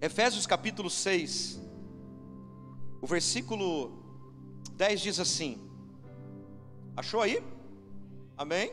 Efésios capítulo 6, o versículo 10 diz assim, achou aí? Amém?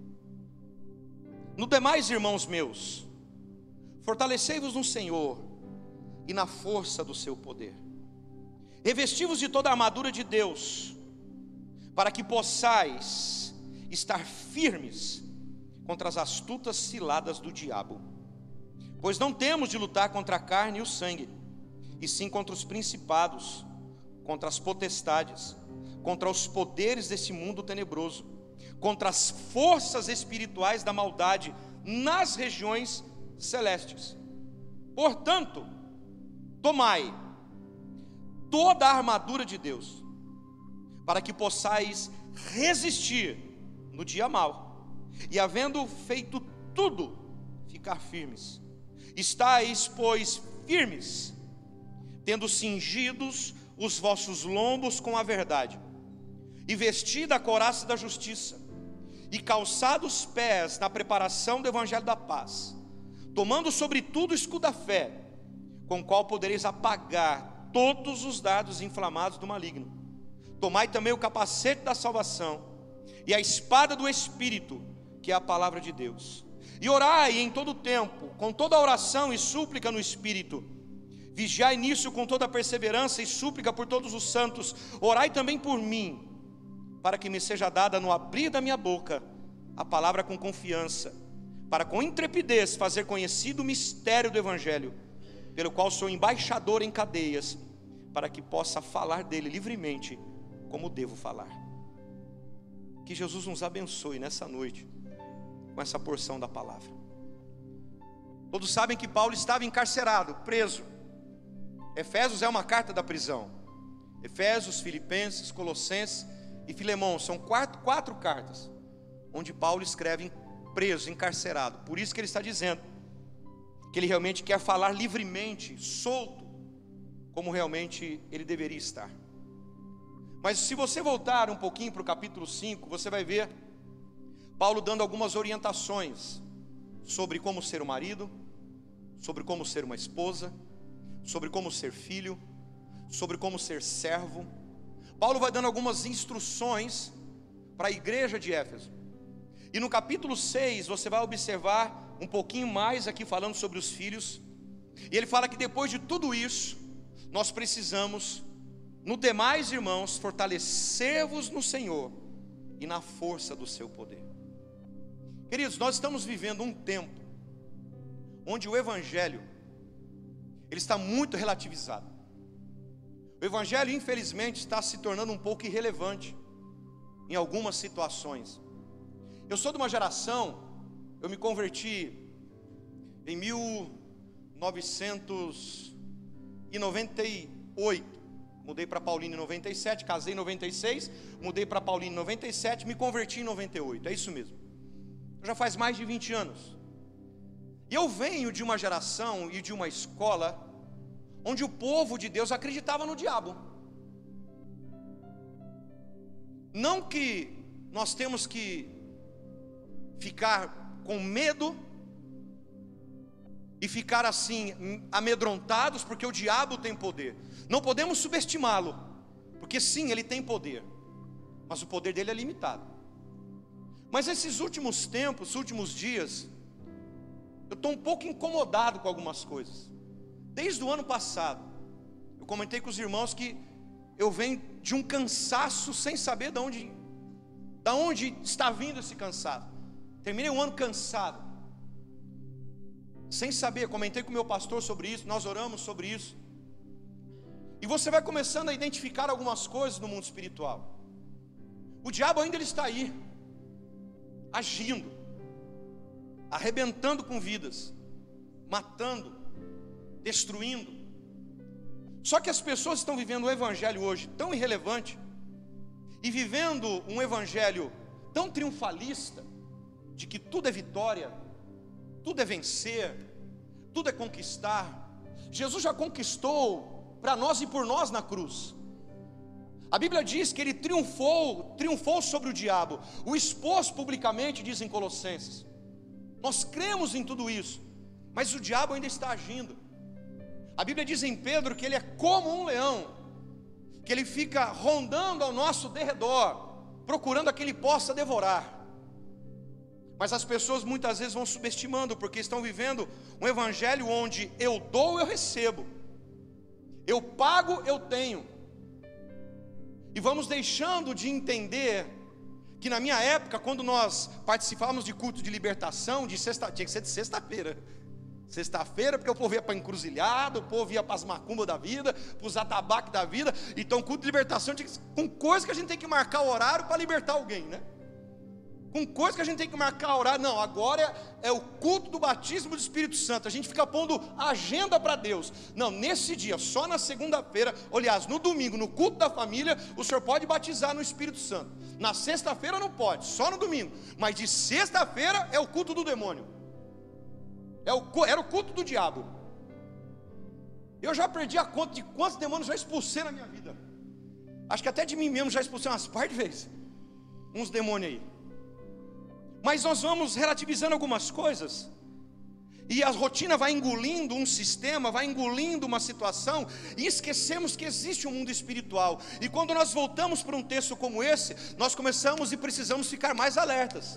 No demais, irmãos meus, fortalecei-vos no Senhor e na força do seu poder. Revesti-vos de toda a armadura de Deus, para que possais estar firmes contra as astutas ciladas do diabo. Pois não temos de lutar contra a carne e o sangue, e sim contra os principados, contra as potestades, contra os poderes desse mundo tenebroso, contra as forças espirituais da maldade nas regiões celestes. Portanto, tomai toda a armadura de Deus, para que possais resistir no dia mau, e havendo feito tudo, ficar firmes. Estais, pois, firmes, tendo cingidos os vossos lombos com a verdade, e vestida a couraça da justiça, e calçados os pés na preparação do evangelho da paz, tomando sobretudo o escudo da fé, com o qual podereis apagar todos os dardos inflamados do maligno. Tomai também o capacete da salvação, e a espada do Espírito, que é a palavra de Deus. E orai em todo o tempo, com toda oração e súplica no Espírito. Vigiai nisso com toda perseverança e súplica por todos os santos. Orai também por mim, para que me seja dada no abrir da minha boca a palavra com confiança, para com intrepidez fazer conhecido o mistério do Evangelho, pelo qual sou embaixador em cadeias, para que possa falar dele livremente, como devo falar. Que Jesus nos abençoe nessa noite, com essa porção da palavra. Todos sabem que Paulo estava encarcerado, preso. Efésios é uma carta da prisão. Efésios, Filipenses, Colossenses e Filemão são quatro cartas, onde Paulo escreve preso, encarcerado. Por isso que ele está dizendo que ele realmente quer falar livremente, solto, como realmente ele deveria estar. Mas se você voltar um pouquinho para o capítulo 5, você vai ver Paulo dando algumas orientações sobre como ser um marido, sobre como ser uma esposa, sobre como ser filho, sobre como ser servo. Paulo vai dando algumas instruções para a igreja de Éfeso. E no capítulo 6 você vai observar um pouquinho mais aqui falando sobre os filhos. E ele fala que depois de tudo isso, nós precisamos, no demais, irmãos, fortalecer-vos no Senhor e na força do seu poder. Queridos, nós estamos vivendo um tempo onde o Evangelho ele está muito relativizado. O Evangelho, infelizmente, está se tornando um pouco irrelevante em algumas situações. Eu sou de uma geração, eu me converti em 1998, mudei para Paulínia em 97, casei em 96, mudei para Paulínia em 97, me converti em 98, é isso mesmo. Já faz mais de 20 anos. E eu venho de uma geração e de uma escola onde o povo de Deus acreditava no diabo. Não que nós temos que ficar com medo e ficar assim amedrontados, porque o diabo tem poder. Não podemos subestimá-lo, porque sim, ele tem poder, mas o poder dele é limitado. Mas esses últimos tempos, últimos dias, eu estou um pouco incomodado com algumas coisas. Desde o ano passado, eu comentei com os irmãos que eu venho de um cansaço sem saber de onde está vindo esse cansaço. Terminei um ano cansado, sem saber. Comentei com o meu pastor sobre isso, nós oramos sobre isso. E você vai começando a identificar algumas coisas no mundo espiritual. O diabo ainda ele está aí, agindo, arrebentando com vidas, matando, destruindo. Só que as pessoas estão vivendo o evangelho hoje tão irrelevante, e vivendo um evangelho tão triunfalista, de que tudo é vitória, tudo é vencer, tudo é conquistar. Jesus já conquistou para nós e por nós na cruz. A Bíblia diz que ele triunfou sobre o diabo, o expôs publicamente, diz em Colossenses. Nós cremos em tudo isso, mas o diabo ainda está agindo. A Bíblia diz em Pedro que ele é como um leão, que ele fica rondando ao nosso derredor, procurando a que ele possa devorar. Mas as pessoas muitas vezes vão subestimando, porque estão vivendo um evangelho onde eu dou, eu recebo, eu pago, eu tenho. E vamos deixando de entender que na minha época, quando nós participávamos de culto de libertação, tinha que ser de sexta-feira. Sexta-feira, porque o povo ia para encruzilhada, o povo ia para as macumbas da vida, para os atabaques da vida. Então culto de libertação tinha que ser com coisa que a gente tem que marcar o horário para libertar alguém, né? Com coisa que a gente tem que marcar horário. Não, agora é o culto do batismo do Espírito Santo. A gente fica pondo agenda para Deus. Não, nesse dia, só na segunda-feira, aliás, no domingo, no culto da família, o senhor pode batizar no Espírito Santo. Na sexta-feira não pode, só no domingo. Mas de sexta-feira é o culto do demônio. Era o culto do diabo. Eu já perdi a conta de quantos demônios já expulsei na minha vida. Acho que até de mim mesmo já expulsei umas par de vezes. Uns demônios aí. Mas nós vamos relativizando algumas coisas, e a rotina vai engolindo um sistema, vai engolindo uma situação, e esquecemos que existe um mundo espiritual. E quando nós voltamos para um texto como esse, nós começamos e precisamos ficar mais alertas.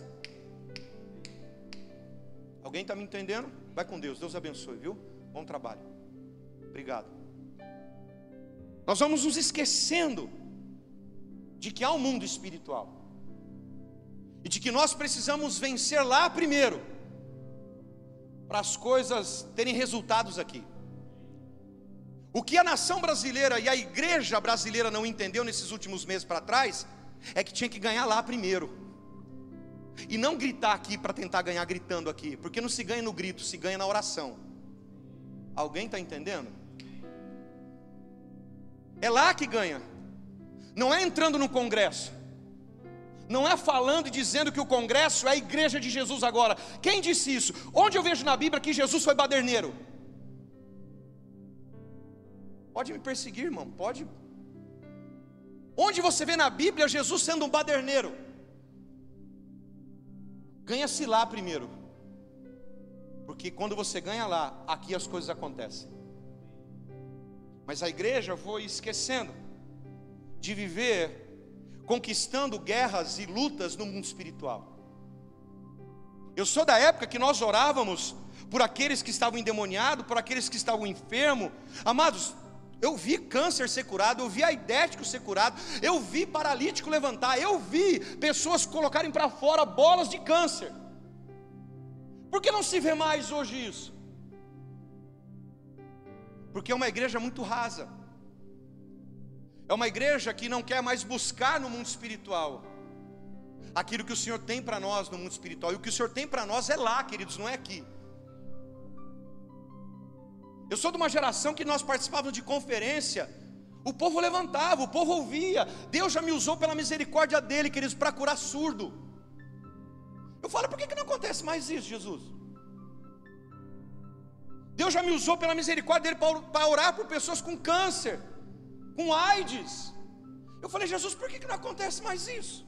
Alguém está me entendendo? Vai com Deus, Deus abençoe, viu? Bom trabalho. Obrigado. Nós vamos nos esquecendo de que há um mundo espiritual, e de que nós precisamos vencer lá primeiro, para as coisas terem resultados aqui. O que a nação brasileira e a igreja brasileira não entendeu nesses últimos meses para trás, é que tinha que ganhar lá primeiro, e não gritar aqui para tentar ganhar gritando aqui, porque não se ganha no grito, se ganha na oração. Alguém está entendendo? É lá que ganha, não é entrando no congresso, não é falando e dizendo que o congresso é a igreja de Jesus agora. Quem disse isso? Onde eu vejo na Bíblia que Jesus foi baderneiro? Pode me perseguir, irmão, pode. Onde você vê na Bíblia Jesus sendo um baderneiro? Ganha-se lá primeiro, porque quando você ganha lá, aqui as coisas acontecem. Mas a igreja foi esquecendo de viver conquistando guerras e lutas no mundo espiritual. Eu sou da época que nós orávamos por aqueles que estavam endemoniados, por aqueles que estavam enfermos. Amados, eu vi câncer ser curado, eu vi aidético ser curado, eu vi paralítico levantar, eu vi pessoas colocarem para fora bolas de câncer. Por que não se vê mais hoje isso? Porque é uma igreja muito rasa. É uma igreja que não quer mais buscar no mundo espiritual aquilo que o Senhor tem para nós no mundo espiritual. E o que o Senhor tem para nós é lá, queridos, não é aqui. Eu sou de uma geração que nós participávamos de conferência, o povo levantava, o povo ouvia. Deus já me usou pela misericórdia dele, queridos, para curar surdo. Eu falo, por que não acontece mais isso, Jesus? Deus já me usou pela misericórdia dele para orar por pessoas com câncer, com AIDS. Eu falei, Jesus, por que não acontece mais isso?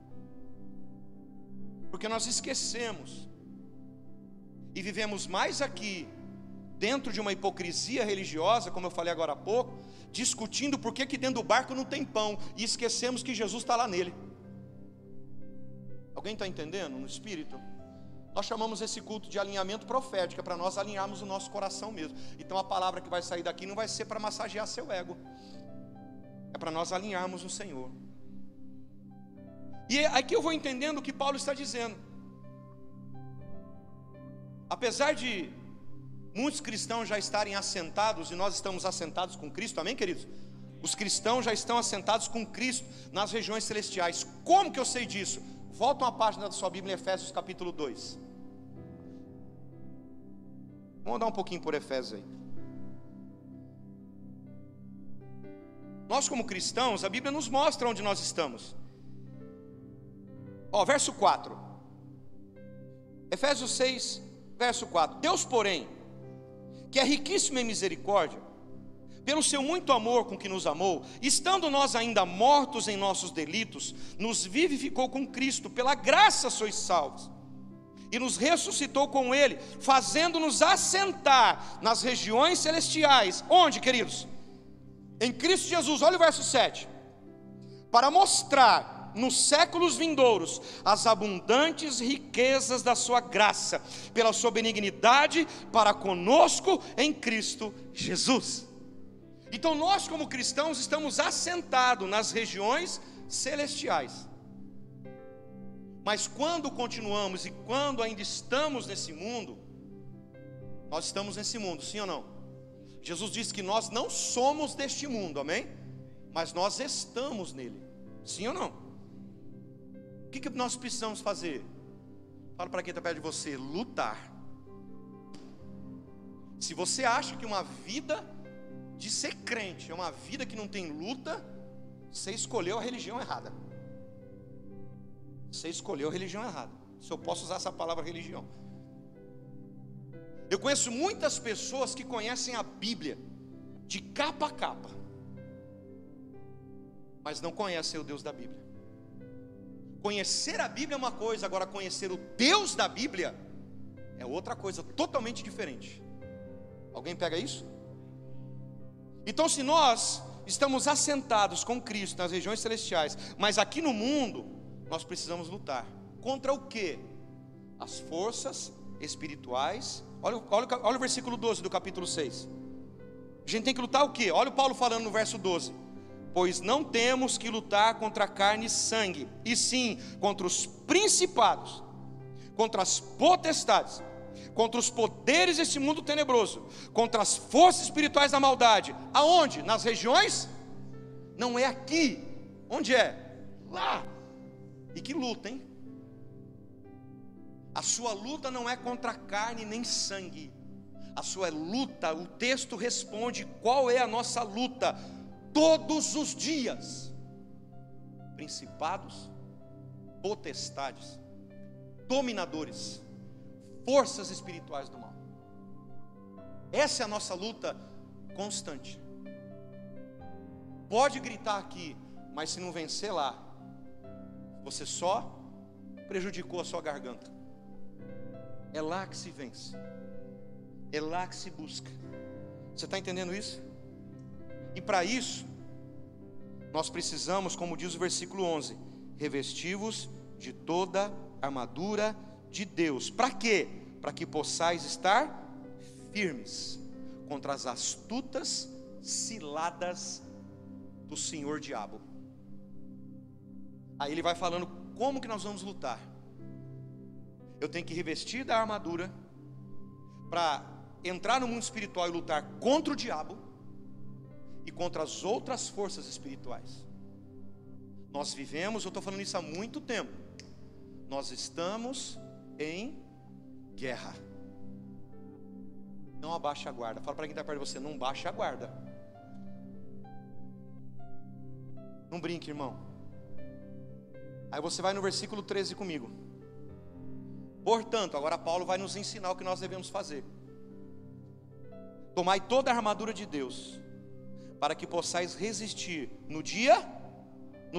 Porque nós esquecemos e vivemos mais aqui dentro de uma hipocrisia religiosa, como eu falei agora há pouco, discutindo por que dentro do barco não tem pão, e esquecemos que Jesus está lá nele. Alguém está entendendo no espírito? Nós chamamos esse culto de alinhamento profético, para nós alinharmos o nosso coração mesmo. Então a palavra que vai sair daqui não vai ser para massagear seu ego, é para nós alinharmos no Senhor. E aqui eu vou entendendo o que Paulo está dizendo. Apesar de muitos cristãos já estarem assentados, e nós estamos assentados com Cristo, amém, queridos? Os cristãos já estão assentados com Cristo nas regiões celestiais. Como que eu sei disso? Volta uma página da sua Bíblia em Efésios capítulo 2. Vamos dar um pouquinho por Efésios aí. Nós como cristãos, a Bíblia nos mostra onde nós estamos. Verso 4. Efésios 6, verso 4. Deus, porém, que é riquíssimo em misericórdia, pelo seu muito amor com que nos amou, estando nós ainda mortos em nossos delitos, nos vivificou com Cristo, pela graça sois salvos. e nos ressuscitou com Ele, fazendo-nos assentar nas regiões celestiais. Onde, queridos? Em Cristo Jesus. Olha o verso 7. Para mostrar nos séculos vindouros as abundantes riquezas da sua graça, pela sua benignidade para conosco em Cristo Jesus. Então nós, como cristãos, estamos assentados nas regiões celestiais. Mas quando continuamos e quando ainda estamos nesse mundo, nós estamos nesse mundo, sim ou não? Jesus disse que nós não somos deste mundo, amém? Mas nós estamos nele, sim ou não? O que nós precisamos fazer? Fala para quem está perto de você: lutar. Se você acha que uma vida de ser crente é uma vida que não tem luta, você escolheu a religião errada. Você escolheu a religião errada. Se eu posso usar essa palavra religião. Eu conheço muitas pessoas que conhecem a Bíblia de capa a capa, mas não conhecem o Deus da Bíblia. Conhecer a Bíblia é uma coisa, agora conhecer o Deus da Bíblia é outra coisa totalmente diferente. Alguém pega isso? Então, se nós estamos assentados com Cristo nas regiões celestiais, mas aqui no mundo nós precisamos lutar. Contra o quê? As forças espirituais. Olha o versículo 12 do capítulo 6. A gente tem que lutar o quê? Olha o Paulo falando no verso 12. Pois não temos que lutar contra carne e sangue, e sim contra os principados, contra as potestades, contra os poderes desse mundo tenebroso, contra as forças espirituais da maldade. Aonde? Nas regiões? Não é aqui. Onde é? Lá. E que luta, hein? A sua luta não é contra carne nem sangue. A sua luta, o texto responde qual é a nossa luta todos os dias. Principados, potestades, dominadores, forças espirituais do mal. Essa é a nossa luta constante. Pode gritar aqui, mas se não vencer lá, você só prejudicou a sua garganta. É lá que se vence, é lá que se busca. Você está entendendo isso? E para isso, nós precisamos, como diz o versículo 11, revesti-vos de toda a armadura de Deus. Para quê? Para que possais estar firmes contra as astutas ciladas do Senhor Diabo. Aí ele vai falando como que nós vamos lutar. Eu tenho que revestir da armadura para entrar no mundo espiritual e lutar contra o diabo e contra as outras forças espirituais. Nós vivemos, eu estou falando isso há muito tempo, nós estamos em guerra. Não abaixe a guarda. Fala para quem está perto de você: não baixe a guarda. Não brinque, irmão. Aí você vai no versículo 13 comigo. Portanto, agora Paulo vai nos ensinar o que nós devemos fazer. Tomai toda a armadura de Deus, para que possais resistir no dia. O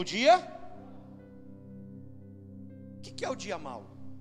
que é o dia mau?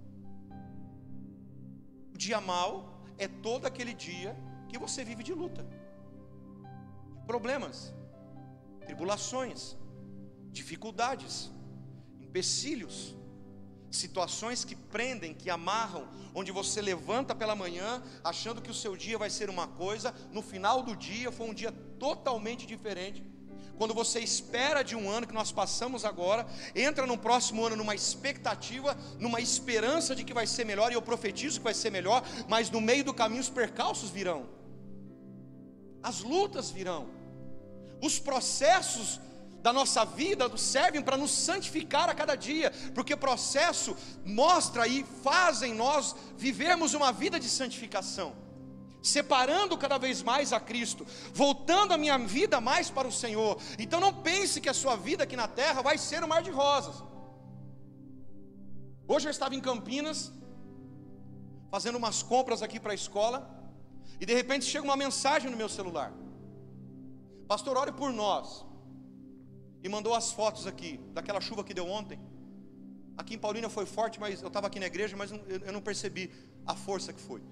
O dia mau é todo aquele dia que você vive de luta, problemas, tribulações, dificuldades, empecilhos, situações que prendem, que amarram, onde você levanta pela manhã achando que o seu dia vai ser uma coisa, no final do dia foi um dia totalmente diferente. Quando você espera de um ano que nós passamos agora, entra no próximo ano numa expectativa, numa esperança de que vai ser melhor, e eu profetizo que vai ser melhor, mas no meio do caminho os percalços virão, as lutas virão, os processos da nossa vida servem para nos santificar a cada dia, porque processo mostra e faz em nós vivermos uma vida de santificação, separando cada vez mais a Cristo, voltando a minha vida mais para o Senhor. Então não pense que a sua vida aqui na terra vai ser um mar de rosas. Hoje eu estava em Campinas, fazendo umas compras aqui para a escola, e de repente chega uma mensagem no meu celular: pastor, ore por nós. E mandou as fotos aqui, daquela chuva que deu ontem. Aqui em Paulínia foi forte, mas eu estava aqui na igreja, mas eu não percebi a força que foi.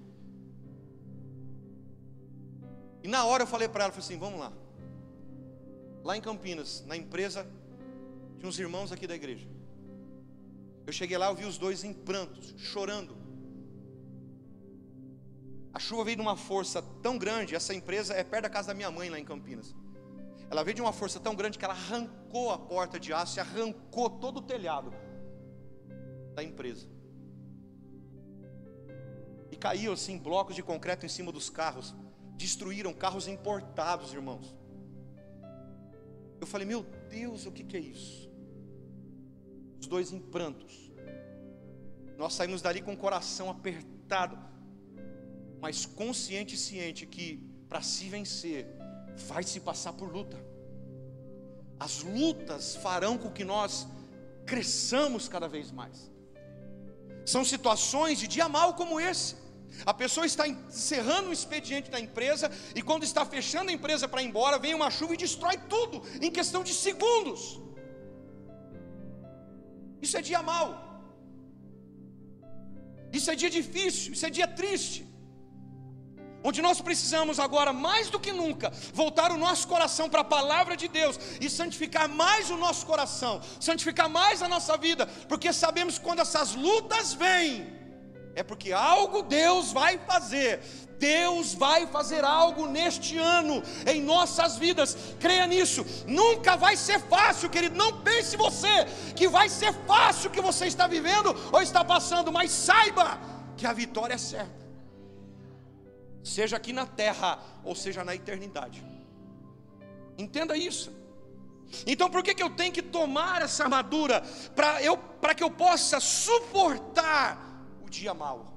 E na hora eu falei para ela, falei assim, vamos lá. Lá em Campinas, na empresa de uns irmãos aqui da igreja. Eu cheguei lá, eu vi os dois em prantos, chorando. A chuva veio de uma força tão grande, essa empresa é perto da casa da minha mãe lá em Campinas. Ela veio de uma força tão grande que ela arrancou a porta de aço e arrancou todo o telhado da empresa. E caiu assim blocos de concreto em cima dos carros. Destruíram carros importados, irmãos. Eu falei, meu Deus, o que é isso? Os dois em prantos. Nós saímos dali com o coração apertado, mas consciente e ciente que para se vencer vai se passar por luta. As lutas farão com que nós cresçamos cada vez mais. São situações de dia mau como esse. A pessoa está encerrando um expediente da empresa, e quando está fechando a empresa para ir embora, vem uma chuva e destrói tudo em questão de segundos. Isso é dia mau. Isso é dia difícil, isso é dia triste. Onde nós precisamos agora, mais do que nunca, voltar o nosso coração para a palavra de Deus e santificar mais o nosso coração, santificar mais a nossa vida, porque sabemos que quando essas lutas vêm, é porque algo Deus vai fazer. Deus vai fazer algo neste ano em nossas vidas. Creia nisso. Nunca vai ser fácil, querido. Não pense você que vai ser fácil o que você está vivendo ou está passando, mas saiba que a vitória é certa. Seja aqui na terra ou seja na eternidade. Entenda isso. Então por que eu tenho que tomar essa armadura? Para que eu possa suportar o dia mau.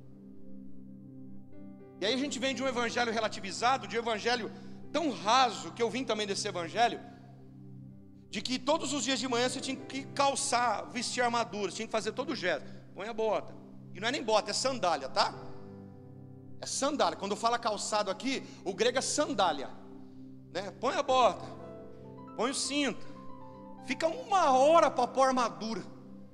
E aí a gente vem de um evangelho relativizado, de um evangelho tão raso, que eu vim também desse evangelho, de que todos os dias de manhã você tinha que calçar, vestir armadura, você tinha que fazer todo o gesto. Põe a bota. E não é nem bota, é sandália, tá? É sandália. Quando fala calçado aqui, o grego é sandália, né? Põe a bota, põe o cinto. Fica 1 hora para pôr armadura.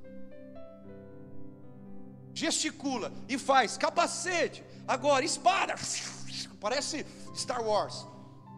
Gesticula e faz capacete. Agora espada. Parece Star Wars.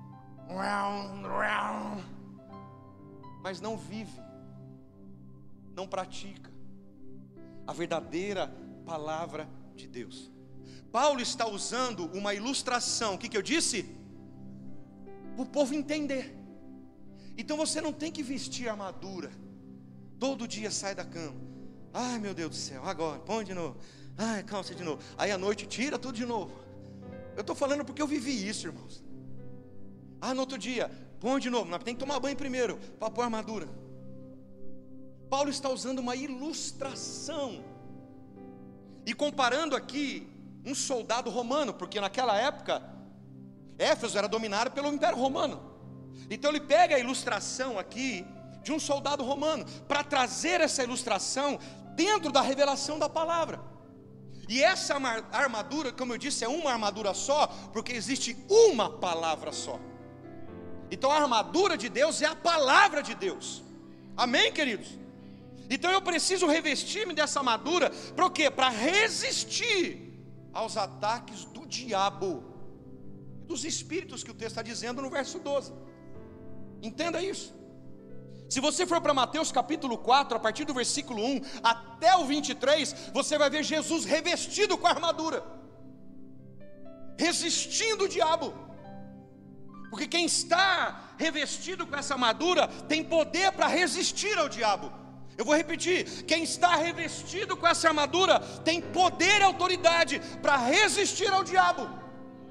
Mas não vive, não pratica a verdadeira palavra de Deus. Paulo está usando uma ilustração. O que eu disse? Para o povo entender. Então você não tem que vestir armadura todo dia, sai da cama. Ai meu Deus do céu, agora, põe de novo. Ai, calça de novo. Aí à noite tira tudo de novo. Eu estou falando porque eu vivi isso, irmãos. Ah, no outro dia, põe de novo. Mas tem que tomar banho primeiro para pôr a armadura. Paulo está usando uma ilustração e comparando aqui um soldado romano, porque naquela época Éfeso era dominado pelo Império Romano. Então ele pega a ilustração aqui de um soldado romano para trazer essa ilustração dentro da revelação da palavra. E essa armadura, como eu disse, é uma armadura só, porque existe uma palavra só. Então a armadura de Deus é a palavra de Deus. Amém, queridos? Então eu preciso revestir-me dessa armadura, para o quê? Para resistir aos ataques do diabo, dos espíritos que o texto está dizendo no verso 12. Entenda isso. Se você for para Mateus capítulo 4, a partir do versículo 1 até o 23, você vai ver Jesus revestido com a armadura, resistindo o diabo. Porque quem está revestido com essa armadura tem poder para resistir ao diabo. Eu vou repetir: quem está revestido com essa armadura tem poder e autoridade para resistir ao diabo.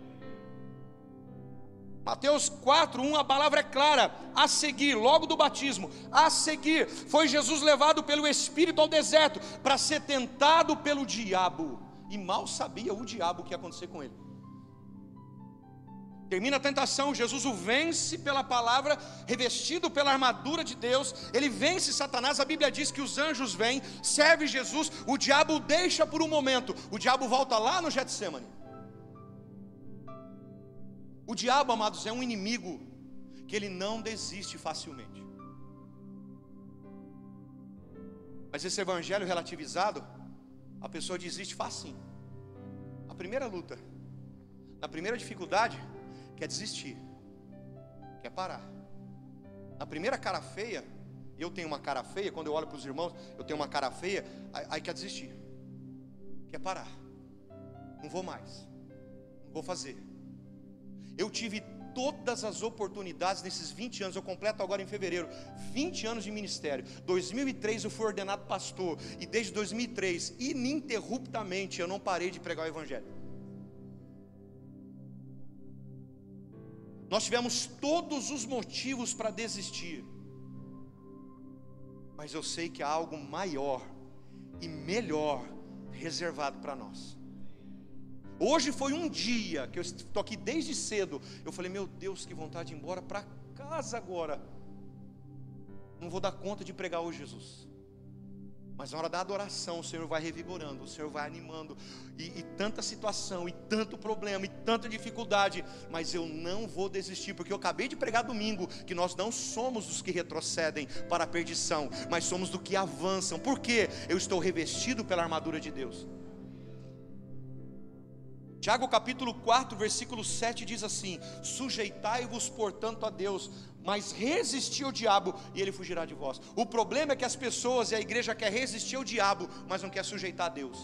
Mateus 4:1, a palavra é clara: a seguir, logo do batismo, a seguir, foi Jesus levado pelo Espírito ao deserto para ser tentado pelo diabo. E mal sabia o diabo o que ia acontecer com ele. Termina a tentação, Jesus o vence pela palavra, revestido pela armadura de Deus. Ele vence Satanás. A Bíblia diz que os anjos vêm, serve Jesus, o diabo o deixa por um momento. O diabo volta lá no Getsemane. O diabo, amados, é um inimigo que ele não desiste facilmente. Mas esse evangelho relativizado, a pessoa desiste facinho. A primeira luta, na primeira dificuldade, quer desistir, quer parar. Na primeira cara feia, eu tenho uma cara feia, quando eu olho para os irmãos, eu tenho uma cara feia, aí quer desistir, quer parar. Não vou mais, não vou fazer. Eu tive todas as oportunidades nesses 20 anos, eu completo agora em fevereiro, 20 anos de ministério. 2003 eu fui ordenado pastor, e desde 2003, ininterruptamente, eu não parei de pregar o evangelho. Nós tivemos todos os motivos para desistir, mas eu sei que há algo maior e melhor reservado para nós. Hoje foi um dia que eu estou aqui desde cedo. Eu falei, meu Deus, que vontade de ir embora para casa agora. Não vou dar conta de pregar hoje, Jesus. Mas na hora da adoração, o Senhor vai revigorando, o Senhor vai animando. E tanta situação, e tanto problema, e tanta dificuldade. Mas eu não vou desistir, porque eu acabei de pregar domingo que nós não somos dos que retrocedem para a perdição, mas somos dos que avançam. Por quê? Eu estou revestido pela armadura de Deus. Tiago capítulo 4, versículo 7 diz assim: sujeitai-vos portanto a Deus, mas resisti ao diabo e ele fugirá de vós. O problema é que as pessoas e a igreja quer resistir ao diabo, mas não quer sujeitar a Deus.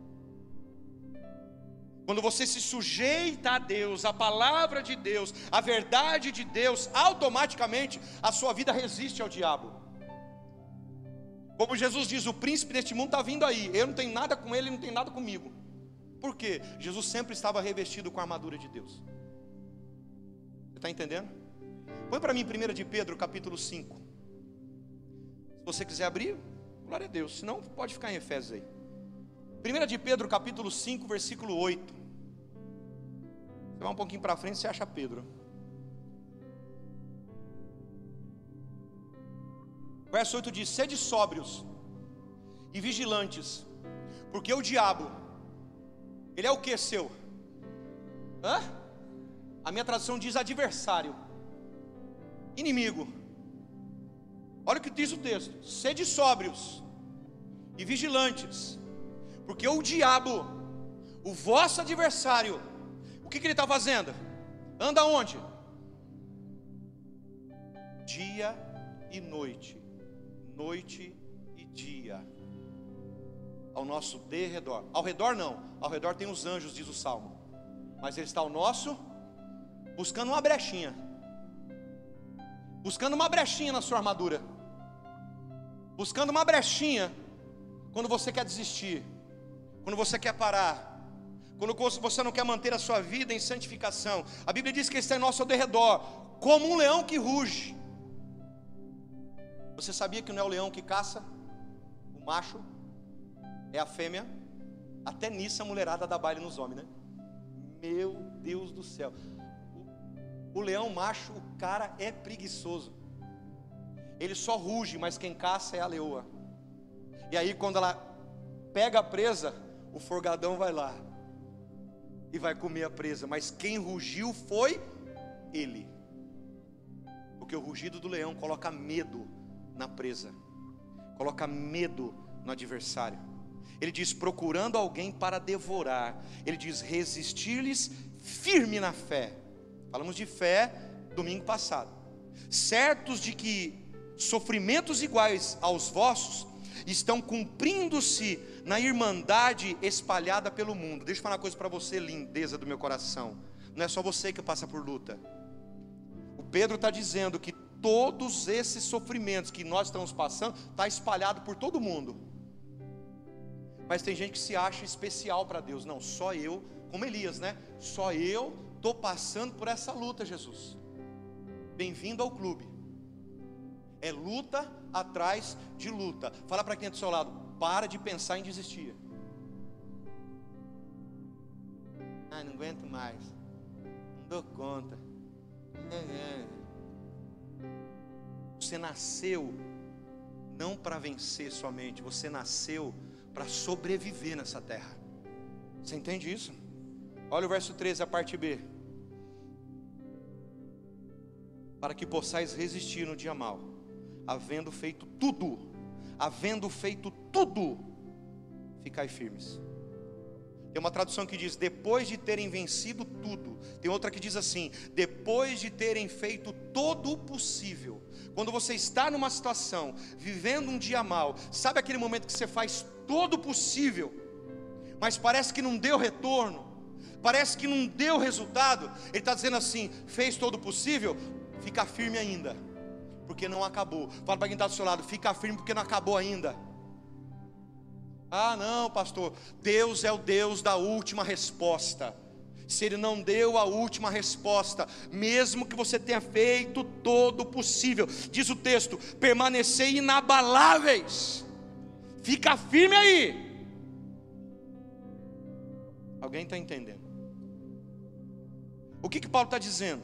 Quando você se sujeita a Deus, a palavra de Deus, a verdade de Deus, automaticamente a sua vida resiste ao diabo. Como Jesus diz, o príncipe deste mundo está vindo aí, eu não tenho nada com ele, ele não tem nada comigo. Por quê? Jesus sempre estava revestido com a armadura de Deus. Você está entendendo? Põe para mim 1 de Pedro capítulo 5. Se você quiser abrir, glória a Deus. Se não, pode ficar em Efésios aí. 1 de Pedro capítulo 5, versículo 8. Você vai um pouquinho para frente, você acha Pedro. Verso 8 diz: sede sóbrios e vigilantes, porque o diabo, ele é o que seu? A minha tradução diz adversário, inimigo. Olha o que diz o texto: sede sóbrios e vigilantes, porque o diabo, o vosso adversário, o que ele está fazendo? Anda onde? Dia e noite, noite e dia, ao nosso derredor. Ao redor não, ao redor tem os anjos, diz o Salmo, mas ele está ao nosso, buscando uma brechinha, buscando uma brechinha na sua armadura, buscando uma brechinha quando você quer desistir, quando você quer parar, quando você não quer manter a sua vida em santificação. A Bíblia diz que ele está ao nosso derredor, como um leão que ruge. Você sabia que não é o leão que caça? O macho é a fêmea. Até nisso a mulherada dá baile nos homens, né? Meu Deus do céu. O leão macho, o cara é preguiçoso. Ele só ruge, mas quem caça é a leoa. E aí quando ela pega a presa, o forgadão vai lá e vai comer a presa. Mas quem rugiu foi ele. Porque o rugido do leão coloca medo na presa, coloca medo no adversário. Ele diz: procurando alguém para devorar. Ele diz: resistir-lhes firme na fé. Falamos de fé domingo passado. Certos de que sofrimentos iguais aos vossos estão cumprindo-se na irmandade espalhada pelo mundo. Deixa eu falar uma coisa para você, lindeza do meu coração. Não é só você que passa por luta. O Pedro está dizendo que todos esses sofrimentos que nós estamos passando está espalhado por todo mundo. Mas tem gente que se acha especial para Deus. Não, só eu, como Elias, né? Só eu estou passando por essa luta, Jesus. Bem-vindo ao clube. É luta atrás de luta. Fala para quem é do seu lado: para de pensar em desistir. Não aguento mais, não dou conta. Você nasceu não para vencer somente, você nasceu para sobreviver nessa terra. Você entende isso? Olha o verso 13, a parte B. Para que possais resistir no dia mau, havendo feito tudo, havendo feito tudo, ficai firmes. Tem uma tradução que diz, depois de terem vencido tudo. Tem outra que diz assim, depois de terem feito todo o possível. Quando você está numa situação, vivendo um dia mal, sabe aquele momento que você faz todo o possível, mas parece que não deu retorno, parece que não deu resultado? Ele está dizendo assim, fez todo o possível, fica firme ainda, porque não acabou. Fala para quem está do seu lado, fica firme porque não acabou ainda. Ah não, pastor, Deus é o Deus da última resposta. Se Ele não deu a última resposta, mesmo que você tenha feito todo o possível, diz o texto, permanecei inabaláveis, fica firme aí. Alguém está entendendo? O que Paulo está dizendo?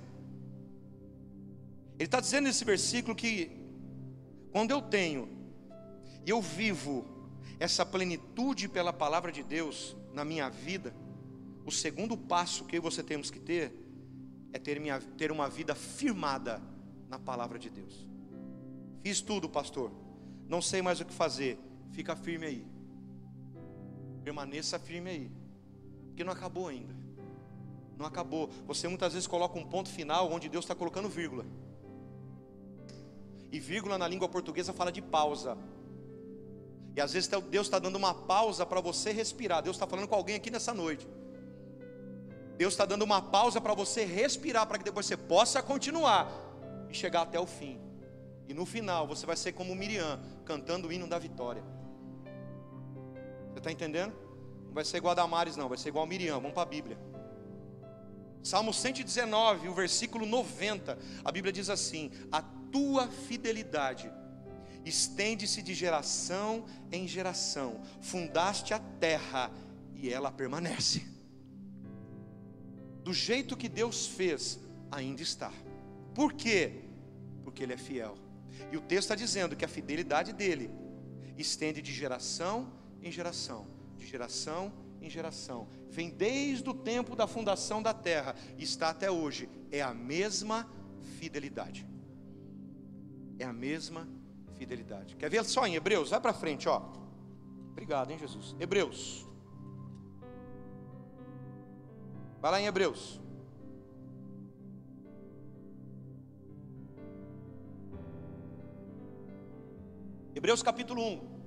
Ele está dizendo nesse versículo que quando eu tenho e eu vivo essa plenitude pela palavra de Deus na minha vida, o segundo passo que você temos que ter é ter uma vida firmada na palavra de Deus. Fiz tudo, pastor, não sei mais o que fazer. Fica firme aí, permaneça firme aí, porque não acabou ainda. Não acabou. Você muitas vezes coloca um ponto final onde Deus está colocando vírgula. E vírgula na língua portuguesa fala de pausa. E às vezes Deus está dando uma pausa para você respirar. Deus está falando com alguém aqui nessa noite. Deus está dando uma pausa para você respirar, para que depois você possa continuar e chegar até o fim. E no final você vai ser como Miriam, cantando o hino da vitória. Você está entendendo? Não vai ser igual a Damares não, vai ser igual a Miriam. Vamos para a Bíblia. Salmo 119, o versículo 90, a Bíblia diz assim: a tua fidelidade estende-se de geração em geração, fundaste a terra e ela permanece. Do jeito que Deus fez, ainda está. Por quê? Porque Ele é fiel. E o texto está dizendo que a fidelidade dEle estende de geração em geração, de geração em geração, vem desde o tempo da fundação da terra, e está até hoje. É a mesma fidelidade. É a mesma fidelidade. Quer ver só em Hebreus? Vai para frente, ó. Obrigado, hein, Jesus. Hebreus. Vai lá em Hebreus. Hebreus capítulo 1.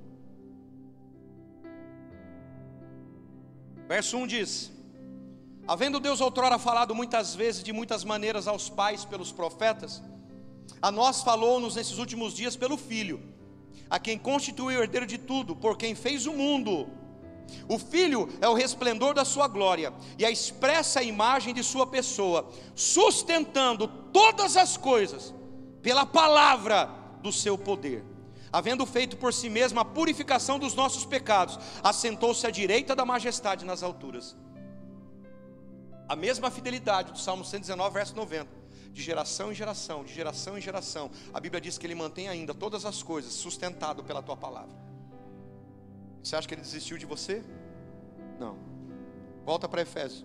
Verso 1 diz: havendo Deus outrora falado muitas vezes, de muitas maneiras aos pais pelos profetas, a nós falou-nos nesses últimos dias pelo Filho, a quem constituiu o herdeiro de tudo, por quem fez o mundo. O Filho é o resplendor da sua glória e a expressa imagem de sua pessoa, sustentando todas as coisas pela palavra do seu poder. Havendo feito por si mesmo a purificação dos nossos pecados, assentou-se à direita da majestade nas alturas. A mesma fidelidade do Salmo 119, verso 90. De geração em geração, de geração em geração, a Bíblia diz que Ele mantém ainda todas as coisas, sustentado pela tua palavra. Você acha que Ele desistiu de você? Não. Volta para Efésios.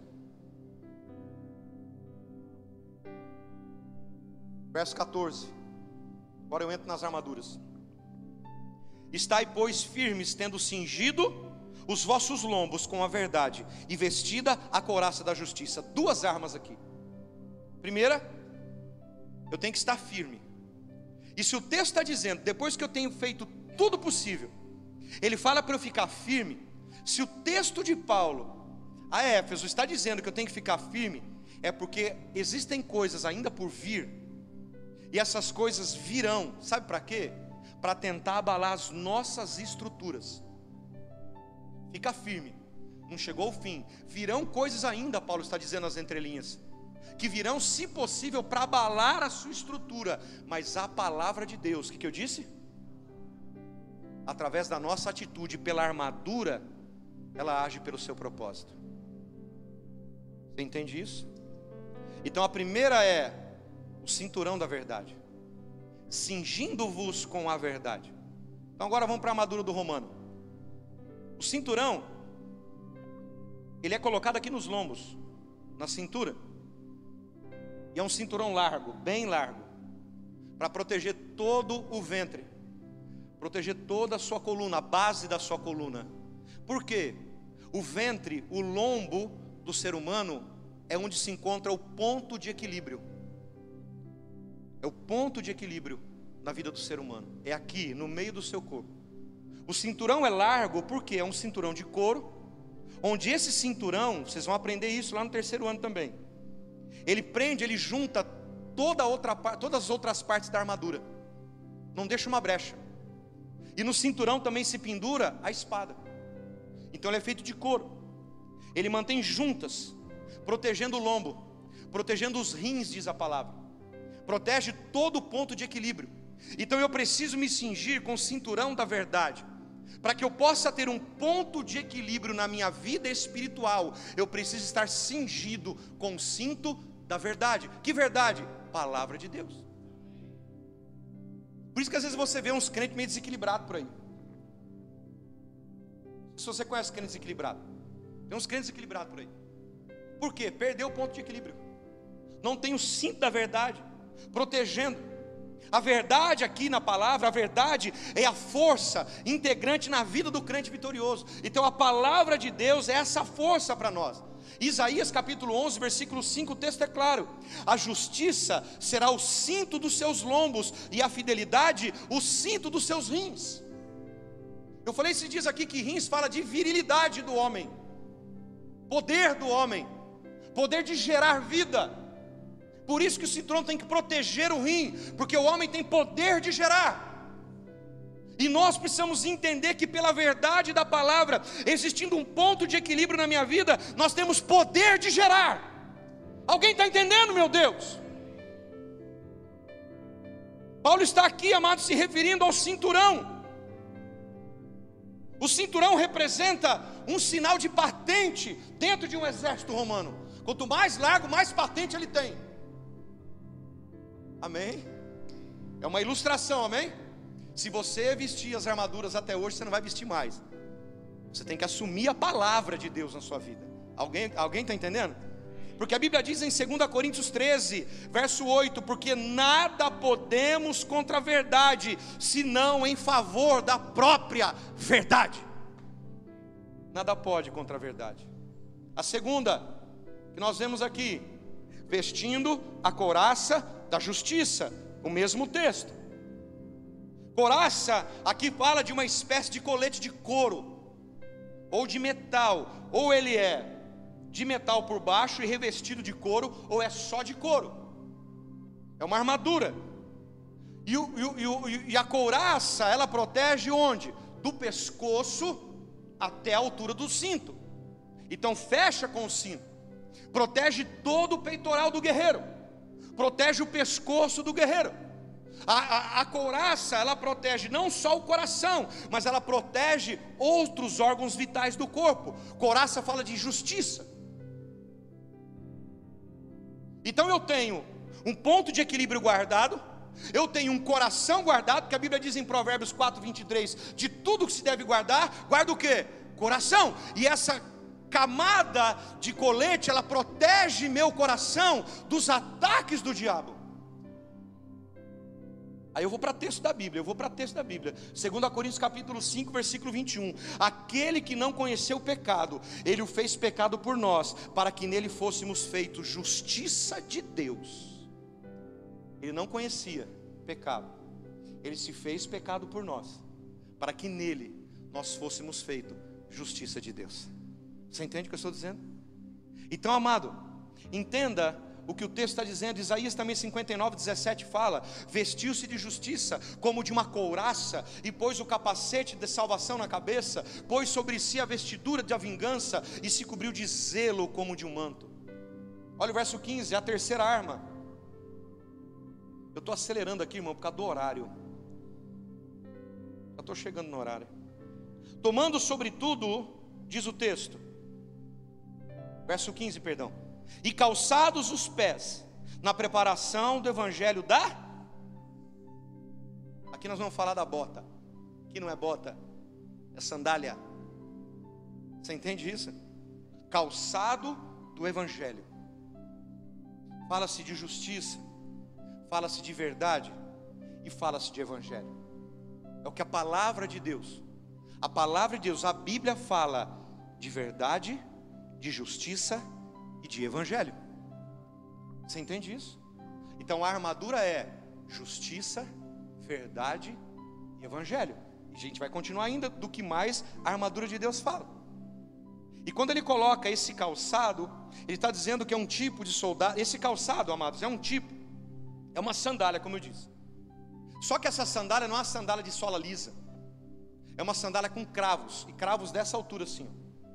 Verso 14. Agora eu entro nas armaduras. Estai, pois, firmes, tendo cingido os vossos lombos com a verdade, e vestida a couraça da justiça. Duas armas aqui. Primeira, eu tenho que estar firme. E se o texto está dizendo, depois que eu tenho feito tudo possível, ele fala para eu ficar firme. Se o texto de Paulo a Éfeso está dizendo que eu tenho que ficar firme, é porque existem coisas ainda por vir, e essas coisas virão, sabe para quê? Para tentar abalar as nossas estruturas. Fica firme, não chegou o fim. Virão coisas ainda, Paulo está dizendo nas entrelinhas, que virão, se possível, para abalar a sua estrutura. Mas a palavra de Deus, o que eu disse? Através da nossa atitude pela armadura, ela age pelo seu propósito. Você entende isso? Então a primeira é o cinturão da verdade, cingindo-vos com a verdade. Então agora vamos para a armadura do romano. O cinturão, ele é colocado aqui nos lombos, na cintura, e é um cinturão largo, bem largo, para proteger todo o ventre, proteger toda a sua coluna, a base da sua coluna. Por quê? O ventre, o lombo do ser humano é onde se encontra o ponto de equilíbrio. É o ponto de equilíbrio na vida do ser humano. É aqui, no meio do seu corpo. O cinturão é largo porque é um cinturão de couro, onde esse cinturão, vocês vão aprender isso lá no 3º ano também, ele prende, ele junta todas as outras partes da armadura, não deixa uma brecha. E no cinturão também se pendura a espada. Então ele é feito de couro. Ele mantém juntas, protegendo o lombo, protegendo os rins, diz a palavra. Protege todo o ponto de equilíbrio. Então eu preciso me cingir com o cinturão da verdade. Para que eu possa ter um ponto de equilíbrio na minha vida espiritual, eu preciso estar cingido com o cinto da verdade. Que verdade? Palavra de Deus. Por isso que às vezes você vê uns crentes meio desequilibrados por aí. Se você conhece crente desequilibrado, tem uns crentes desequilibrados por aí. Por quê? Perdeu o ponto de equilíbrio. Não tem o cinto da verdade protegendo. A verdade aqui na palavra, a verdade é a força integrante na vida do crente vitorioso. Então a palavra de Deus é essa força para nós. Isaías capítulo 11, versículo 5, o texto é claro: a justiça será o cinto dos seus lombos, e a fidelidade o cinto dos seus rins. Eu falei esses dias aqui que rins fala de virilidade do homem, poder do homem, poder de gerar vida. Por isso que o cinturão tem que proteger o rim, porque o homem tem poder de gerar. E nós precisamos entender que pela verdade da palavra, existindo um ponto de equilíbrio na minha vida, nós temos poder de gerar. Alguém está entendendo, meu Deus? Paulo está aqui, amado, se referindo ao cinturão. O cinturão representa um sinal de patente dentro de um exército romano. Quanto mais largo, mais patente ele tem. Amém? É uma ilustração, amém? Se você vestir as armaduras até hoje, você não vai vestir mais. Você tem que assumir a palavra de Deus na sua vida. Alguém está entendendo? Porque a Bíblia diz em 2 Coríntios 13, verso 8: porque nada podemos contra a verdade, senão em favor da própria verdade. Nada pode contra a verdade. A segunda, que nós vemos aqui, vestindo a couraça da justiça, o mesmo texto. Couraça aqui fala de uma espécie de colete de couro, ou de metal, ou ele é de metal por baixo e revestido de couro, ou é só de couro. É uma armadura. E a couraça, ela protege onde? Do pescoço até a altura do cinto. Então fecha com o cinto, protege todo o peitoral do guerreiro, protege o pescoço do guerreiro. A couraça, ela protege não só o coração, mas ela protege outros órgãos vitais do corpo. Couraça fala de justiça. Então eu tenho um ponto de equilíbrio guardado, eu tenho um coração guardado, porque a Bíblia diz em Provérbios 4, 23, de tudo que se deve guardar, guarda o quê? Coração. E essa camada de colete, ela protege meu coração dos ataques do diabo. Aí eu vou para texto da Bíblia, 2 Coríntios capítulo 5, versículo 21. Aquele que não conheceu o pecado, ele o fez pecado por nós, para que nele fôssemos feitos justiça de Deus. Ele não conhecia pecado, ele se fez pecado por nós, para que nele nós fôssemos feitos justiça de Deus. Você entende o que eu estou dizendo? Então, amado, entenda o que o texto está dizendo. Isaías também 59, 17 fala: vestiu-se de justiça como de uma couraça, e pôs o capacete de salvação na cabeça, pôs sobre si a vestidura da vingança, e se cobriu de zelo como de um manto. Olha o verso 15, a terceira arma. Eu estou acelerando aqui, irmão, por causa do horário. Já estou chegando no horário. Tomando sobretudo, diz o texto, verso 15, perdão, e calçados os pés na preparação do evangelho aqui nós vamos falar da bota. Aqui não é bota, é sandália. Você entende isso? Calçado do evangelho. Fala-se de justiça, fala-se de verdade e fala-se de evangelho. É o que a palavra de Deus, a Bíblia fala de verdade, de justiça e de evangelho. Você entende isso? Então a armadura é justiça, verdade e evangelho. E a gente vai continuar ainda do que mais a armadura de Deus fala. E quando ele coloca esse calçado, ele está dizendo que é um tipo de soldado. Esse calçado, amados, é um tipo, é uma sandália, como eu disse. Só que essa sandália não é uma sandália de sola lisa, é uma sandália com cravos, e cravos dessa altura assim.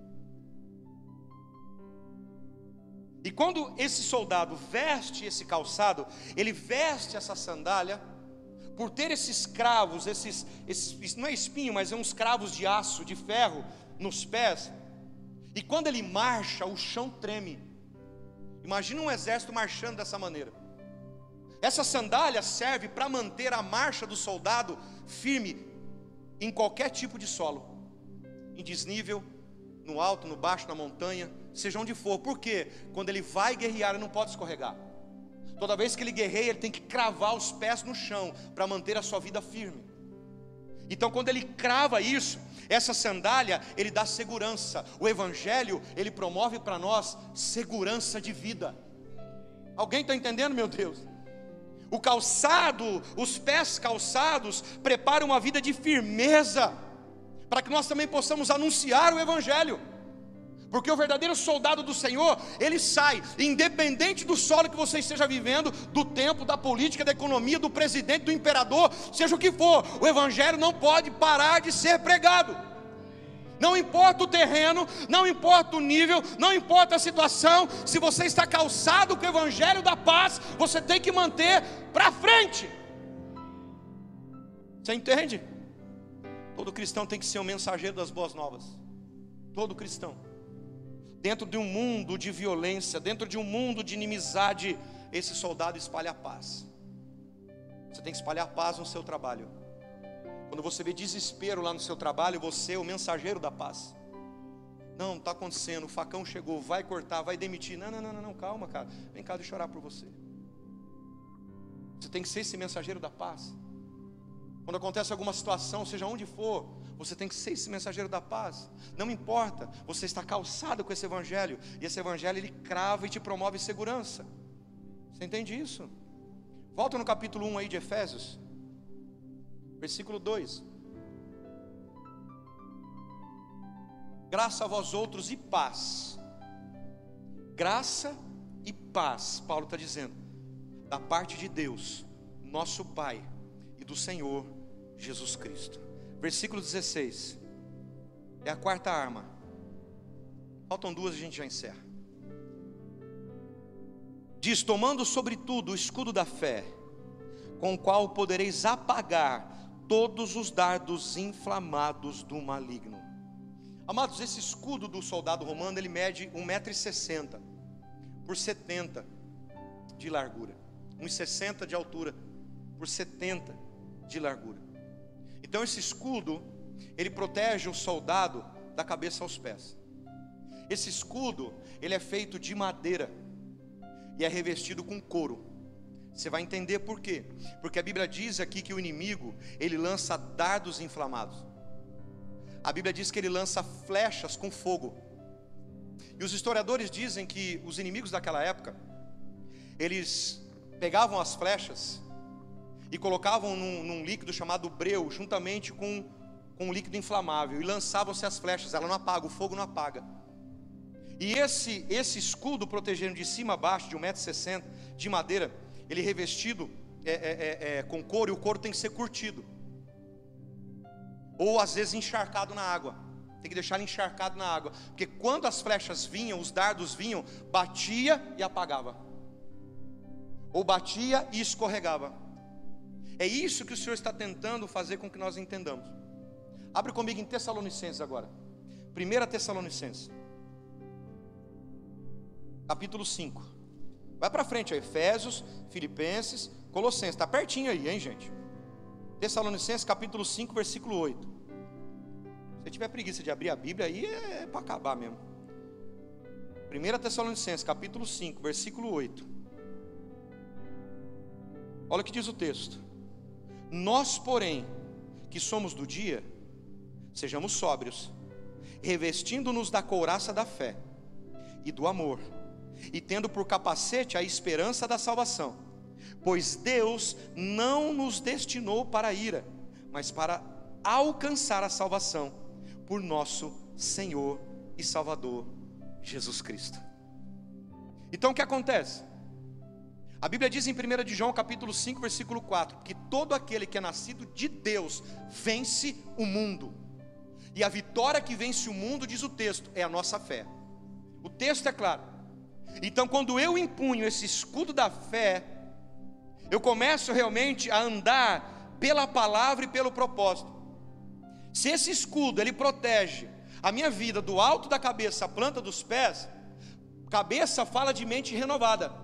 E quando esse soldado veste esse calçado, ele veste essa sandália, por ter esses cravos, esses não é espinho, mas é uns cravos de aço, de ferro, nos pés. E quando ele marcha, o chão treme. Imagina um exército marchando dessa maneira. Essa sandália serve para manter a marcha do soldado firme em qualquer tipo de solo, em desnível, no alto, no baixo, na montanha, seja onde for. Por quê? Quando ele vai guerrear, ele não pode escorregar. Toda vez que ele guerreia, ele tem que cravar os pés no chão para manter a sua vida firme. Então quando ele crava isso, essa sandália, ele dá segurança. O evangelho, ele promove para nós segurança de vida. Alguém está entendendo, meu Deus? O calçado, os pés calçados, preparam uma vida de firmeza, para que nós também possamos anunciar o evangelho. Porque o verdadeiro soldado do Senhor, ele sai, independente do solo que você esteja vivendo, do tempo, da política, da economia, do presidente, do imperador, seja o que for, o evangelho não pode parar de ser pregado. Não importa o terreno, não importa o nível, não importa a situação, se você está calçado com o evangelho da paz, você tem que manter para frente. Você entende? Todo cristão tem que ser um mensageiro das boas novas. Todo cristão. Dentro de um mundo de violência, dentro de um mundo de inimizade, esse soldado espalha a paz. Você tem que espalhar paz no seu trabalho. Quando você vê desespero lá no seu trabalho, você é o mensageiro da paz. Não, está acontecendo, o facão chegou, vai cortar, vai demitir. Não, calma, cara. Vem cá, deixa eu orar por você. Você tem que ser esse mensageiro da paz. Quando acontece alguma situação, seja onde for, você tem que ser esse mensageiro da paz. Não importa, você está calçado com esse evangelho. E esse evangelho, ele crava e te promove segurança. Você entende isso? Volta no capítulo 1 aí de Efésios, versículo 2. Graça a vós outros e paz. Graça e paz, Paulo está dizendo, da parte de Deus, nosso Pai, e do Senhor Jesus Cristo. Versículo 16. É a quarta arma. Faltam duas, a gente já encerra. Diz: tomando sobretudo o escudo da fé, com o qual podereis apagar todos os dardos inflamados do maligno. Amados, esse escudo do soldado romano, ele mede 1,60 m por 70 de largura, 1,60 de altura por 70 de largura. Então esse escudo, ele protege o soldado da cabeça aos pés. Esse escudo, ele é feito de madeira e é revestido com couro. Você vai entender por quê? Porque a Bíblia diz aqui que o inimigo, ele lança dardos inflamados. A Bíblia diz que ele lança flechas com fogo. E os historiadores dizem que os inimigos daquela época, eles pegavam as flechas e colocavam num líquido chamado breu, juntamente com um líquido inflamável, e lançavam-se as flechas. Ela não apaga, o fogo não apaga. E esse escudo protegendo de cima a baixo, de 1,60 m, de madeira, ele é revestido com couro, e o couro tem que ser curtido, ou às vezes encharcado na água. Tem que deixar ele encharcado na água, porque quando as flechas vinham, os dardos vinham, batia e apagava, ou batia e escorregava. É isso que o Senhor está tentando fazer com que nós entendamos. Abre comigo em Tessalonicenses agora, 1 Tessalonicenses, capítulo 5. Vai para frente, Efésios, Filipenses, Colossenses, está pertinho aí, hein, gente? Tessalonicenses capítulo 5, versículo 8. Se tiver preguiça de abrir a Bíblia, aí é para acabar mesmo. 1 Tessalonicenses capítulo 5, versículo 8. Olha o que diz o texto: nós, porém, que somos do dia, sejamos sóbrios, revestindo-nos da couraça da fé e do amor, e tendo por capacete a esperança da salvação. Pois Deus não nos destinou para a ira, mas para alcançar a salvação por nosso Senhor e Salvador Jesus Cristo. Então o que acontece? A Bíblia diz em 1 de João capítulo 5 versículo 4, que todo aquele que é nascido de Deus vence o mundo. E a vitória que vence o mundo, diz o texto, é a nossa fé. O texto é claro. Então quando eu empunho esse escudo da fé, eu começo realmente a andar pela palavra e pelo propósito. Se esse escudo ele protege a minha vida do alto da cabeça à planta dos pés, cabeça fala de mente renovada,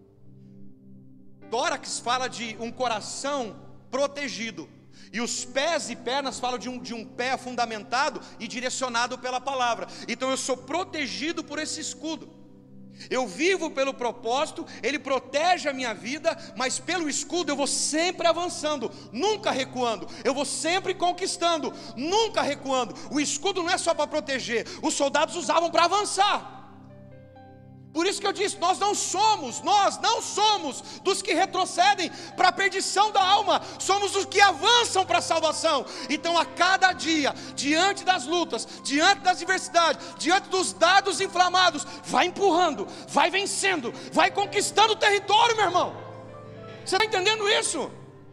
tórax fala de um coração protegido, e os pés e pernas falam de um pé fundamentado e direcionado pela palavra. Então eu sou protegido por esse escudo. Eu vivo pelo propósito, ele protege a minha vida, mas pelo escudo eu vou sempre avançando, nunca recuando. Eu vou sempre conquistando, nunca recuando. O escudo não é só para proteger, os soldados usavam para avançar. Por isso que eu disse, nós não somos dos que retrocedem para a perdição da alma, somos os que avançam para a salvação. Então a cada dia, diante das lutas, diante das adversidades, diante dos dados inflamados, vai empurrando, vai vencendo, vai conquistando o território, meu irmão. Você está entendendo isso?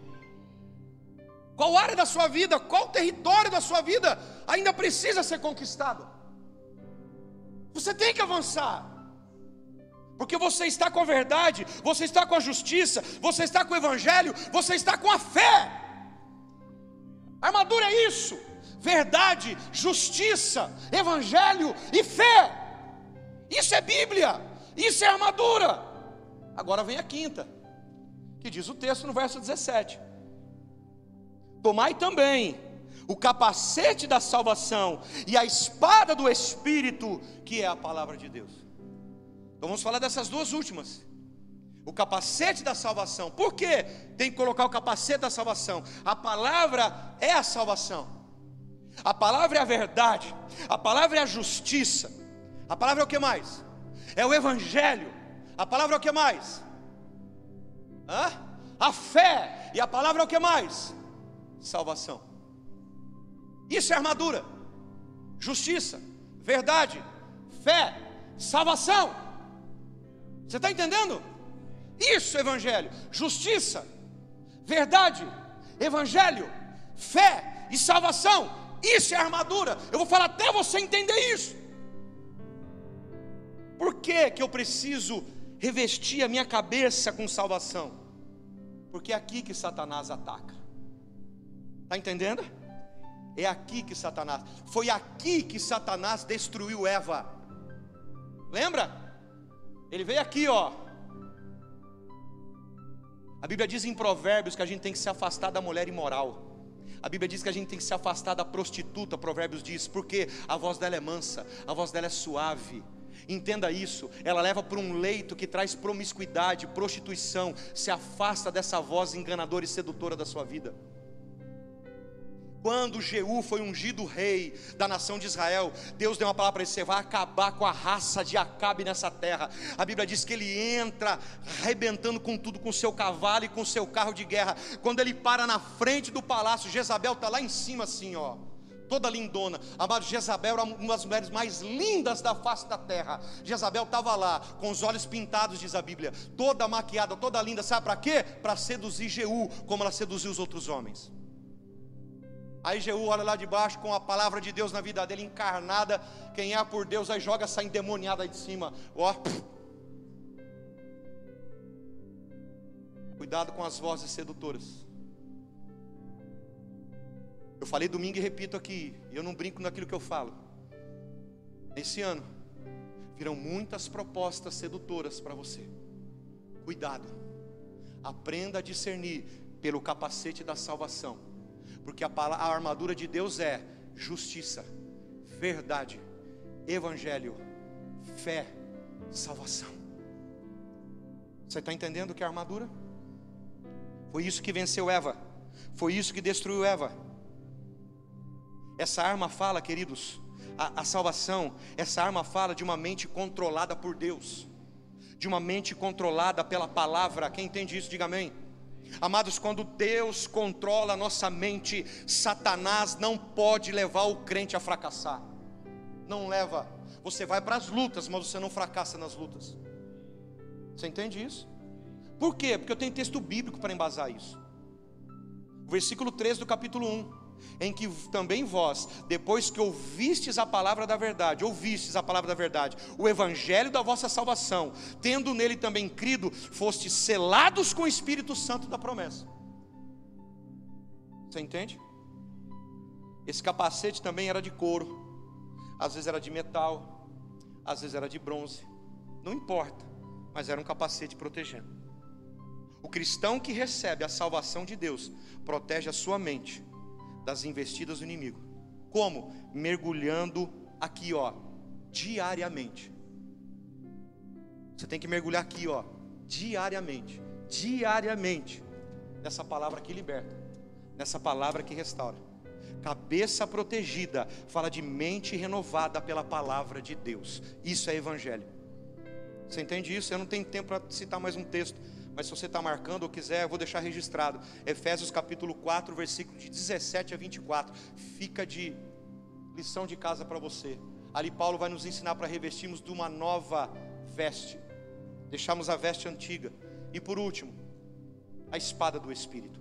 Qual área da sua vida, qual território da sua vida ainda precisa ser conquistado? Você tem que avançar, porque você está com a verdade, você está com a justiça, você está com o evangelho, você está com a fé. A armadura é isso: verdade, justiça, evangelho e fé. Isso é Bíblia, isso é armadura. Agora vem a quinta, que diz o texto no verso 17: tomai também o capacete da salvação e a espada do Espírito, que é a palavra de Deus. Então vamos falar dessas duas últimas. O capacete da salvação. Por que tem que colocar o capacete da salvação? A palavra é a salvação, a palavra é a verdade, a palavra é a justiça, a palavra é o que mais? É o evangelho. A palavra é o que mais? A fé. E a palavra é o que mais? Salvação. Isso é armadura. Justiça, verdade, fé, salvação. Você está entendendo? Isso é evangelho, justiça, verdade, evangelho, fé e salvação. Isso é armadura. Eu vou falar até você entender isso. Por que eu preciso revestir a minha cabeça com salvação? Porque é aqui que Satanás ataca. Está entendendo? É aqui que Satanás, foi aqui que Satanás destruiu Eva. Lembra? Ele veio aqui, ó. A Bíblia diz em Provérbios que a gente tem que se afastar da mulher imoral. A Bíblia diz que a gente tem que se afastar da prostituta. Provérbios diz, porque a voz dela é mansa, a voz dela é suave. Entenda isso, ela leva para um leito que traz promiscuidade, prostituição. Se afasta dessa voz enganadora e sedutora da sua vida. Quando Jeú foi ungido rei da nação de Israel, Deus deu uma palavra para ele: você vai acabar com a raça de Acabe nessa terra. A Bíblia diz que ele entra arrebentando com tudo, com seu cavalo e com seu carro de guerra. Quando ele para na frente do palácio, Jezabel está lá em cima assim, ó, toda lindona. Amado, Jezabel era uma das mulheres mais lindas da face da terra. Jezabel estava lá, com os olhos pintados, diz a Bíblia, toda maquiada, toda linda. Sabe para quê? Para seduzir Jeú, como ela seduziu os outros homens. Aí Jeú olha lá de baixo com a palavra de Deus na vida dele encarnada. Quem é por Deus aí joga essa endemoniada aí de cima. Ó, cuidado com as vozes sedutoras. Eu falei domingo e repito aqui, eu não brinco naquilo que eu falo. Esse ano virão muitas propostas sedutoras para você. Cuidado. Aprenda a discernir pelo capacete da salvação. Porque a armadura de Deus é justiça, verdade, evangelho, fé, salvação. Você está entendendo o que é armadura? Foi isso que venceu Eva, foi isso que destruiu Eva. Essa arma fala, queridos, a salvação, essa arma fala de uma mente controlada por Deus, de uma mente controlada pela palavra. Quem entende isso, diga amém. Amados, quando Deus controla a nossa mente, Satanás não pode levar o crente a fracassar. Não leva. Você vai para as lutas, mas você não fracassa nas lutas. Você entende isso? Por quê? Porque eu tenho texto bíblico para embasar isso. O versículo 13 do capítulo 1, em que também vós, depois que ouvistes a palavra da verdade, o evangelho da vossa salvação, tendo nele também crido, fostes selados com o Espírito Santo da promessa. Você entende? Esse capacete também era de couro, às vezes era de metal, às vezes era de bronze, não importa, mas era um capacete protegendo. O cristão que recebe a salvação de Deus protege a sua mente das investidas do inimigo. Como? Mergulhando aqui, diariamente. Você tem que mergulhar aqui, diariamente, nessa palavra que liberta, nessa palavra que restaura. Cabeça protegida fala de mente renovada pela palavra de Deus. Isso é evangelho. Você entende isso? Eu não tenho tempo para citar mais um texto, mas se você está marcando ou quiser, eu vou deixar registrado. Efésios capítulo 4, versículo de 17 a 24. Fica de lição de casa para você. Ali Paulo vai nos ensinar para revestirmos de uma nova veste, deixarmos a veste antiga. E por último, a espada do Espírito.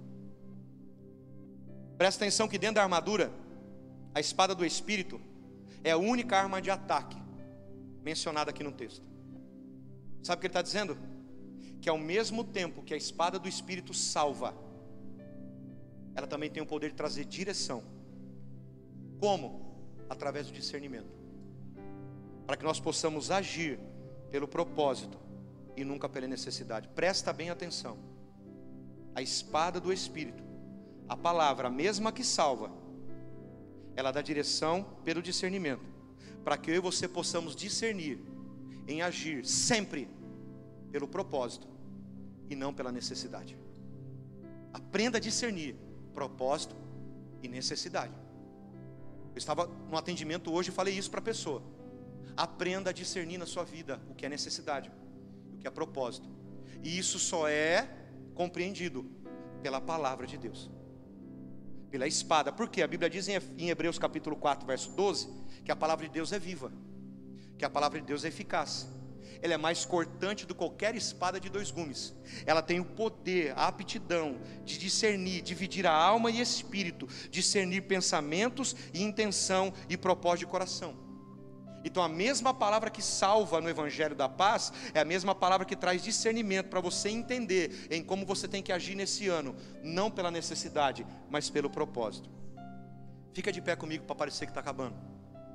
Presta atenção que dentro da armadura, a espada do Espírito é a única arma de ataque mencionada aqui no texto. Sabe o que ele está dizendo? Que ao mesmo tempo que a espada do Espírito salva, ela também tem o poder de trazer direção. Como? Através do discernimento, para que nós possamos agir pelo propósito e nunca pela necessidade. Presta bem atenção. A espada do Espírito, a palavra, a mesma que salva, ela dá direção pelo discernimento, para que eu e você possamos discernir em agir sempre pelo propósito e não pela necessidade. Aprenda a discernir propósito e necessidade. Eu estava no atendimento hoje e falei isso para a pessoa. Aprenda a discernir na sua vida o que é necessidade e o que é propósito. E isso só é compreendido pela palavra de Deus, pela espada. Porque a Bíblia diz em Hebreus capítulo 4, verso 12, que a palavra de Deus é viva, que a palavra de Deus é eficaz. Ela é mais cortante do que qualquer espada de dois gumes. Ela tem o poder, a aptidão de discernir, dividir a alma e espírito, discernir pensamentos e intenção e propósito de coração. Então a mesma palavra que salva no Evangelho da Paz é a mesma palavra que traz discernimento para você entender em como você tem que agir nesse ano, não pela necessidade, mas pelo propósito. Fica de pé comigo para parecer que está acabando.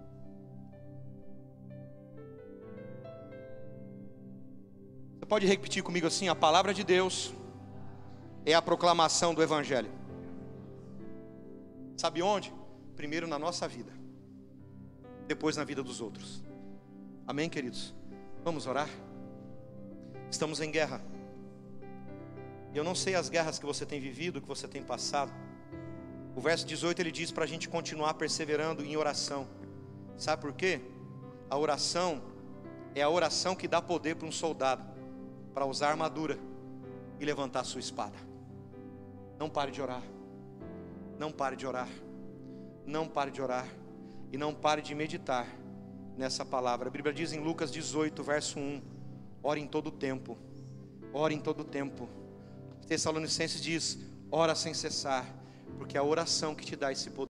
Você pode repetir comigo assim: a palavra de Deus é a proclamação do Evangelho. Sabe onde? Primeiro na nossa vida, depois na vida dos outros. Amém, queridos? Vamos orar? Estamos em guerra. Eu não sei as guerras que você tem vivido, que você tem passado. O verso 18 ele diz para a gente continuar perseverando em oração. Sabe por quê? A oração é a oração que dá poder para um soldado para usar armadura e levantar a sua espada. Não pare de orar. Não pare de orar. Não pare de orar. E não pare de meditar nessa palavra. A Bíblia diz em Lucas 18, verso 1: ore em todo tempo. Ore em todo tempo. Tessalonicenses diz: ora sem cessar, porque é a oração que te dá esse poder.